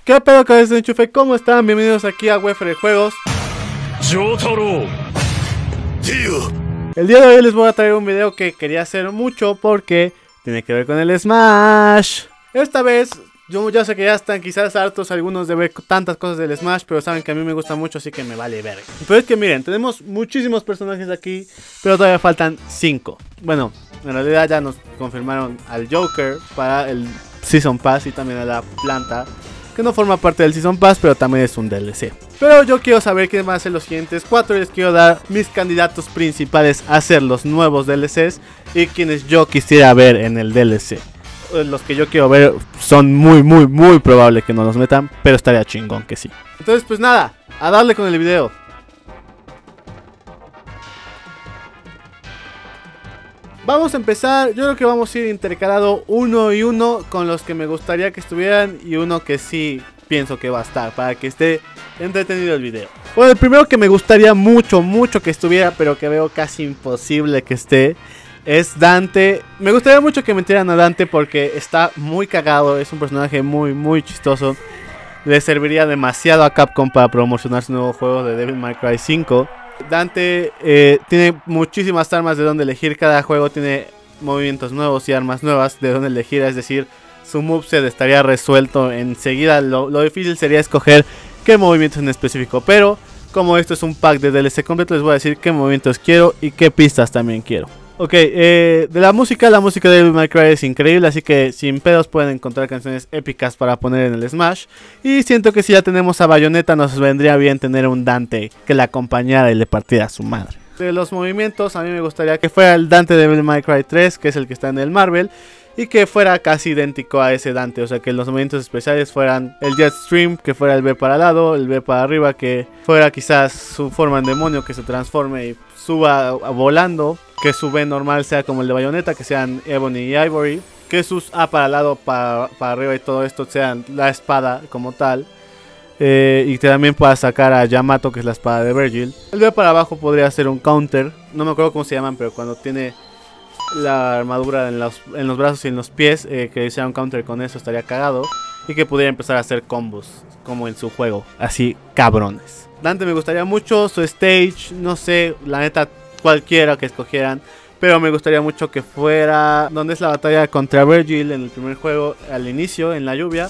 ¿Qué pedo con este enchufe? ¿Cómo están? Bienvenidos aquí a Wefre Juegos. El día de hoy les voy a traer un video que quería hacer mucho porque tiene que ver con el Smash. Esta vez, yo ya sé que ya están quizás hartos algunos de ver tantas cosas del Smash, pero saben que a mí me gusta mucho, así que me vale ver. Pero es que miren, tenemos muchísimos personajes aquí, pero todavía faltan 5. Bueno, en realidad ya nos confirmaron al Joker para el Season Pass y también a la planta, que no forma parte del Season Pass, pero también es un DLC. Pero yo quiero saber quién van a ser los siguientes 4 y les quiero dar mis candidatos principales a ser los nuevos DLCs y quienes yo quisiera ver en el DLC. Los que yo quiero ver son muy probable que no los metan, pero estaría chingón que sí. Entonces pues nada, a darle con el video. Vamos a empezar, yo creo que vamos a ir intercalado uno y uno con los que me gustaría que estuvieran y uno que sí pienso que va a estar, para que esté entretenido el video. Bueno, el primero que me gustaría mucho que estuviera, pero que veo casi imposible que esté, es Dante. Me gustaría mucho que metieran a Dante porque está muy cagado, es un personaje muy chistoso. Le serviría demasiado a Capcom para promocionar su nuevo juego de Devil May Cry 5. Dante tiene muchísimas armas de donde elegir, cada juego tiene movimientos nuevos y armas nuevas de donde elegir, es decir, su moveset estaría resuelto enseguida, lo difícil sería escoger qué movimientos en específico, pero como esto es un pack de DLC completo les voy a decir qué movimientos quiero y qué pistas también quiero. Ok, de la música de Devil May Cry es increíble, así que sin pedos pueden encontrar canciones épicas para poner en el Smash. Y siento que si ya tenemos a Bayonetta nos vendría bien tener un Dante que la acompañara y le partiera a su madre. De los movimientos a mí me gustaría que fuera el Dante de Devil May Cry 3, que es el que está en el Marvel, y que fuera casi idéntico a ese Dante, o sea que los movimientos especiales fueran el Jet Stream, que fuera el B para el lado, el B para arriba, que fuera quizás su forma en demonio, que se transforme y suba volando, que su B normal sea como el de Bayonetta, que sean Ebony y Ivory, que sus A para el lado, para arriba y todo esto sean la espada como tal, y que también pueda sacar a Yamato, que es la espada de Virgil. El B para abajo podría ser un counter, no me acuerdo cómo se llaman, pero cuando tiene la armadura en los brazos y en los pies, que sea un counter con eso estaría cagado. Y que pudiera empezar a hacer combos como en su juego, así cabrones. Dante me gustaría mucho, su stage, no sé, la neta cualquiera que escogieran, pero me gustaría mucho que fuera donde es la batalla contra Virgil en el primer juego al inicio, en la lluvia,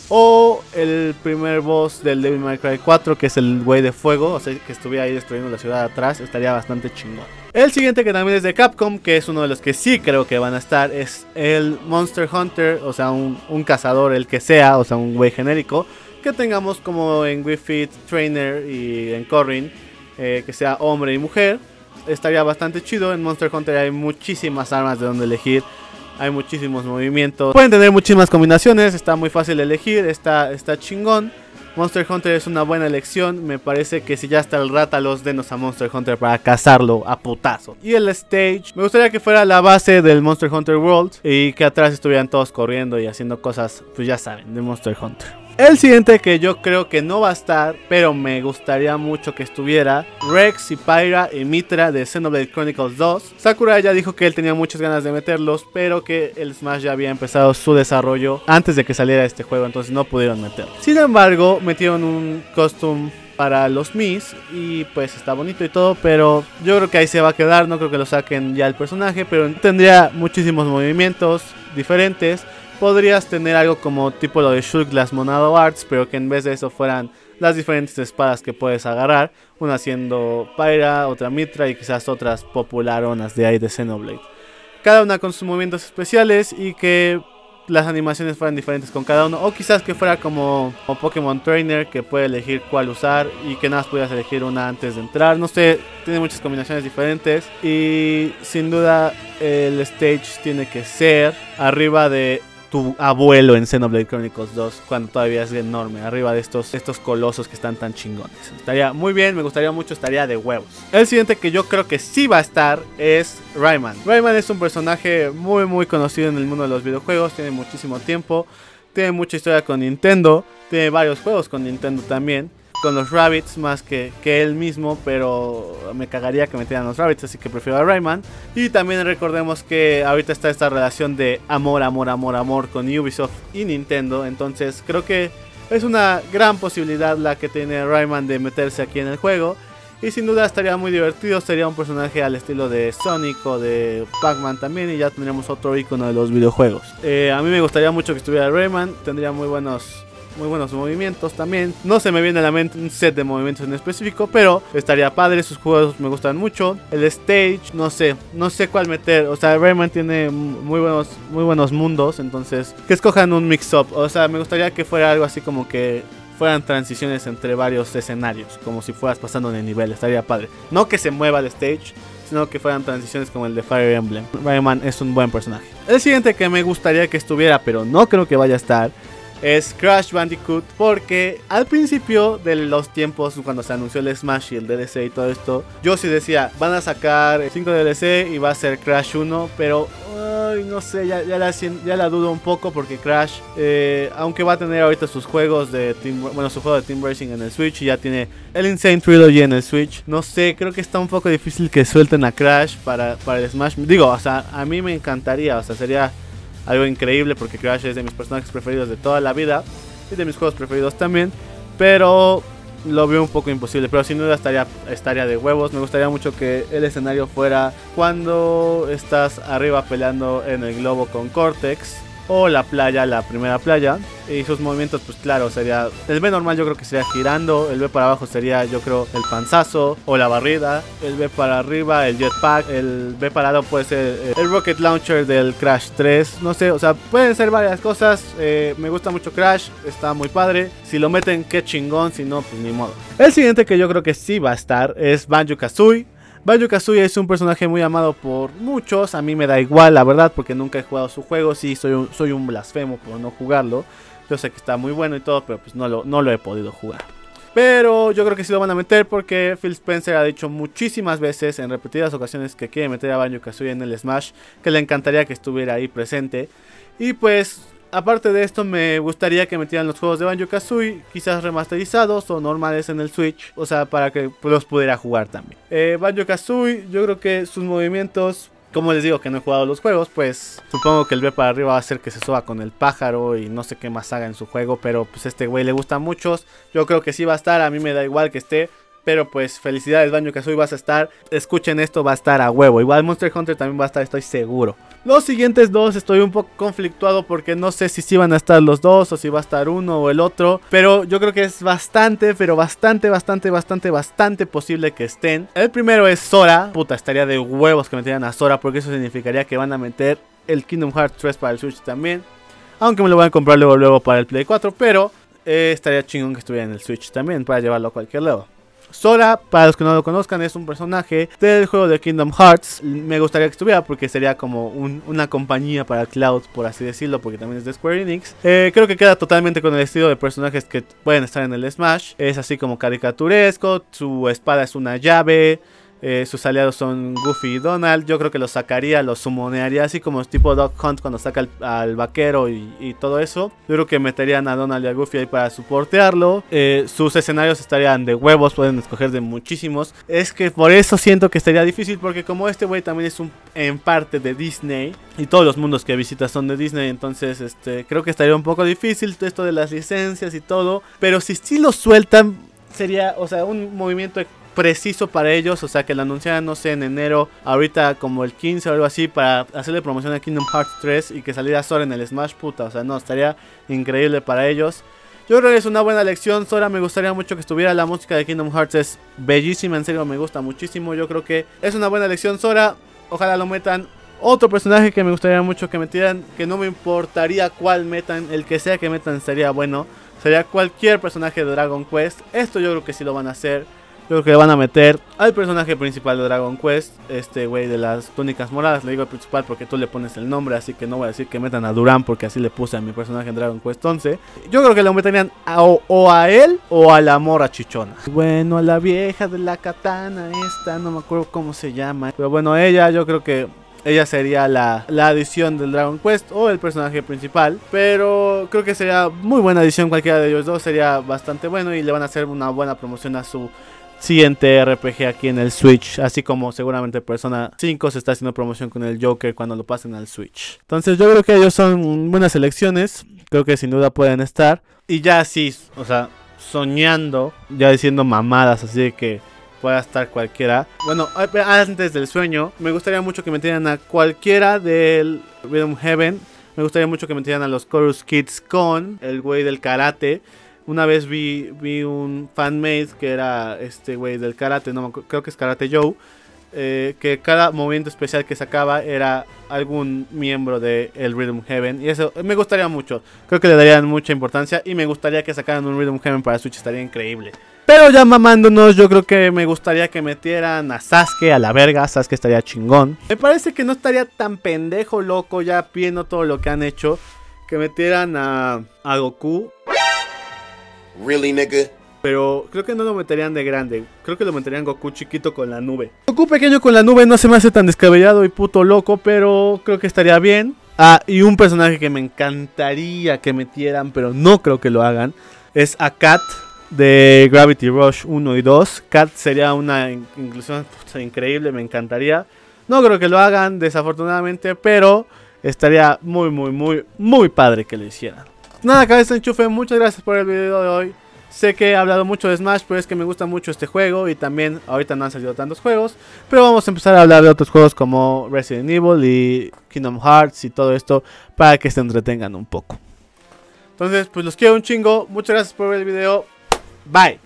o el primer boss del Devil May Cry 4, que es el güey de fuego, o sea que estuviera ahí destruyendo la ciudad atrás, estaría bastante chingón. El siguiente, que también es de Capcom, que es uno de los que sí creo que van a estar, es el Monster Hunter, o sea un cazador, el que sea, o sea un güey genérico, que tengamos como en Wii Fit Trainer y en Corrin, que sea hombre y mujer. Estaría bastante chido. En Monster Hunter hay muchísimas armas de donde elegir, hay muchísimos movimientos, pueden tener muchísimas combinaciones, está muy fácil de elegir, está chingón. Monster Hunter es una buena elección. Me parece que si ya está el Rátalos, denos a Monster Hunter para cazarlo a putazo. Y el stage, me gustaría que fuera la base del Monster Hunter World y que atrás estuvieran todos corriendo y haciendo cosas, pues ya saben, de Monster Hunter. El siguiente, que yo creo que no va a estar, pero me gustaría mucho que estuviera, Rex y Pyra y Mitra de Xenoblade Chronicles 2. Sakurai ya dijo que él tenía muchas ganas de meterlos, pero que el Smash ya había empezado su desarrollo antes de que saliera este juego, entonces no pudieron meterlo. Sin embargo, metieron un costume para los Mis y pues está bonito y todo, pero yo creo que ahí se va a quedar, no creo que lo saquen ya el personaje, pero tendría muchísimos movimientos diferentes. Podrías tener algo como tipo lo de Shulk Glass Monado Arts, pero que en vez de eso fueran las diferentes espadas que puedes agarrar, una siendo Pyra, otra Mitra y quizás otras popularonas de ahí de Xenoblade. Cada una con sus movimientos especiales y que las animaciones fueran diferentes con cada uno, o quizás que fuera como Pokémon Trainer, que puede elegir cuál usar y que nada más pudieras elegir una antes de entrar. No sé, tiene muchas combinaciones diferentes y sin duda el stage tiene que ser arriba de tu abuelo en Xenoblade Chronicles 2, cuando todavía es enorme, arriba de estos colosos que están tan chingones. Estaría muy bien, me gustaría mucho, estaría de huevos. El siguiente que yo creo que sí va a estar es Rayman. Rayman es un personaje muy conocido en el mundo de los videojuegos, tiene muchísimo tiempo, tiene mucha historia con Nintendo, tiene varios juegos con Nintendo también. Con los Rabbids más que él mismo, pero me cagaría que metieran los Rabbids, así que prefiero a Rayman. Y también recordemos que ahorita está esta relación de amor con Ubisoft y Nintendo, entonces creo que Es una gran posibilidad la que tiene Rayman de meterse aquí en el juego. Y sin duda estaría muy divertido, sería un personaje al estilo de Sonic o de Pac-Man también. Y ya tendríamos otro icono de los videojuegos. A mí me gustaría mucho que estuviera Rayman, tendría muy buenos movimientos también. No se me viene a la mente un set de movimientos en específico, pero estaría padre, sus juegos me gustan mucho. El stage, no sé cuál meter. O sea, Rayman tiene muy buenos mundos, entonces que escojan un mix-up. O sea, me gustaría que fuera algo así como que fueran transiciones entre varios escenarios, como si fueras pasando de nivel, estaría padre. No que se mueva el stage, sino que fueran transiciones como el de Fire Emblem. Rayman es un buen personaje. El siguiente que me gustaría que estuviera, pero no creo que vaya a estar, es Crash Bandicoot, porque al principio de los tiempos, cuando se anunció el Smash y el DLC y todo esto, yo sí decía, van a sacar 5 DLC y va a ser Crash 1, pero no sé, ya la dudo un poco, porque Crash, aunque va a tener ahorita sus juegos de su juego de Team Racing en el Switch, y ya tiene el Insane Trilogy en el Switch, no sé, creo que está un poco difícil que suelten a Crash para el Smash. Digo, o sea, a mí me encantaría, o sea, sería algo increíble, porque Crash es de mis personajes preferidos de toda la vida y de mis juegos preferidos también, pero lo veo un poco imposible. Pero sin duda estaría de huevos. Me gustaría mucho que el escenario fuera cuando estás arriba peleando en el globo con Cortex, o la playa, la primera playa, y sus movimientos, pues claro, sería el B normal, yo creo que sería girando, el B para abajo sería, yo creo, el panzazo o la barrida, el B para arriba, el jetpack, el B parado puede ser el rocket launcher del Crash 3, no sé, o sea, pueden ser varias cosas. Me gusta mucho Crash, está muy padre, si lo meten qué chingón, si no, pues ni modo. El siguiente que yo creo que sí va a estar es Banjo-Kazooie. Banjo-Kazooie es un personaje muy amado por muchos, a mí me da igual la verdad, porque nunca he jugado su juego. Sí, soy un blasfemo por no jugarlo. Yo sé que está muy bueno y todo, pero pues no lo he podido jugar. Pero yo creo que sí lo van a meter, porque Phil Spencer ha dicho muchísimas veces, en repetidas ocasiones, que quiere meter a Banjo-Kazooie en el Smash, que le encantaría que estuviera ahí presente. Y pues, aparte de esto, me gustaría que metieran los juegos de Banjo-Kazooie, quizás remasterizados o normales en el Switch, o sea, para que los pudiera jugar también. Banjo-Kazooie, yo creo que sus movimientos, como les digo que no he jugado los juegos, pues supongo que el B para arriba va a hacer que se suba con el pájaro y no sé qué más haga en su juego, pero pues este güey le gusta a muchos. Yo creo que sí va a estar, a mí me da igual que esté. Pero pues felicidades Banjo-Kazooie, vas a estar. Escuchen esto, va a estar a huevo. Igual Monster Hunter también va a estar, estoy seguro. Los siguientes dos estoy un poco conflictuado, porque no sé si sí van a estar los dos o si va a estar uno o el otro. Pero yo creo que es bastante posible que estén. El primero es Sora. Puta, estaría de huevos que metieran a Sora, porque eso significaría que van a meter el Kingdom Hearts 3 para el Switch también. Aunque me lo van a comprar luego para el Play 4. Pero estaría chingón que estuviera en el Switch también, para llevarlo a cualquier lado. Sora, para los que no lo conozcan, es un personaje del juego de Kingdom Hearts. Me gustaría que estuviera, porque sería como una compañía para Cloud, por así decirlo, porque también es de Square Enix. Creo que queda totalmente con el estilo de personajes que pueden estar en el Smash. Es así como caricaturesco, su espada es una llave. Sus aliados son Goofy y Donald. Yo creo que los sacaría, los summonearía, así como tipo Duck Hunt cuando saca al vaquero y todo eso. Yo creo que meterían a Donald y a Goofy ahí para soportearlo. Sus escenarios estarían de huevos, pueden escoger de muchísimos. Es que por eso siento que estaría difícil, porque como este güey también es en parte de Disney, y todos los mundos que visita son de Disney, entonces creo que estaría un poco difícil esto de las licencias y todo. Pero si sí lo sueltan, sería, o sea, un movimiento preciso para ellos, o sea, que lo anunciaran, no sé, en enero, ahorita como el 15 o algo así, para hacerle promoción a Kingdom Hearts 3 y que saliera Sora en el Smash, puta, o sea, no, estaría increíble para ellos. Yo creo que es una buena elección. Sora me gustaría mucho que estuviera. La música de Kingdom Hearts es bellísima, en serio me gusta muchísimo. Yo creo que es una buena elección Sora, ojalá lo metan. Otro personaje que me gustaría mucho que metieran, que no me importaría cuál metan, el que sea que metan sería bueno, sería cualquier personaje de Dragon Quest. Esto yo creo que sí lo van a hacer. Yo creo que le van a meter al personaje principal de Dragon Quest, este güey de las túnicas moradas. Le digo el principal porque tú le pones el nombre, así que no voy a decir que metan a Durán, porque así le puse a mi personaje en Dragon Quest 11. Yo creo que lo meterían o a él o a la mora chichona. Bueno, a la vieja de la katana esta, no me acuerdo cómo se llama. Pero bueno, ella, yo creo que ella sería la adición del Dragon Quest o el personaje principal. Pero creo que sería muy buena adición, cualquiera de ellos dos sería bastante bueno. Y le van a hacer una buena promoción a su siguiente RPG aquí en el Switch, así como seguramente Persona 5 se está haciendo promoción con el Joker cuando lo pasen al Switch. Entonces yo creo que ellos son buenas elecciones. creo que sin duda pueden estar. Y ya así, o sea, soñando, ya diciendo mamadas, así de que pueda estar cualquiera. Bueno, antes del sueño, me gustaría mucho que metieran a cualquiera del Rhythm Heaven. Me gustaría mucho que metieran a los Chorus Kids con el güey del karate. Una vez vi un fanmade que era este güey del karate, no, creo que es Karate Joe. Que cada movimiento especial que sacaba era algún miembro de el Rhythm Heaven. Y eso me gustaría mucho. Creo que le darían mucha importancia. Y me gustaría que sacaran un Rhythm Heaven para Switch. Estaría increíble. Pero ya mamándonos, yo creo que me gustaría que metieran a Sasuke a la verga. Sasuke estaría chingón. Me parece que no estaría tan pendejo loco ya viendo todo lo que han hecho. Que metieran a Goku. Really, nigga? Pero creo que no lo meterían de grande. Creo que lo meterían Goku chiquito con la nube. Goku pequeño con la nube no se me hace tan descabellado y puto loco, pero creo que estaría bien. Ah, y un personaje que me encantaría que metieran, pero no creo que lo hagan, es a Kat de Gravity Rush 1 y 2. Kat sería una inclusión increíble, me encantaría. No creo que lo hagan, desafortunadamente, pero estaría muy padre que lo hicieran. Nada, cabeza enchufe, muchas gracias por el video de hoy. Sé que he hablado mucho de Smash, pero es que me gusta mucho este juego y también ahorita no han salido tantos juegos. Pero vamos a empezar a hablar de otros juegos como Resident Evil y Kingdom Hearts y todo esto para que se entretengan un poco. Entonces, pues los quiero un chingo. Muchas gracias por ver el video. Bye.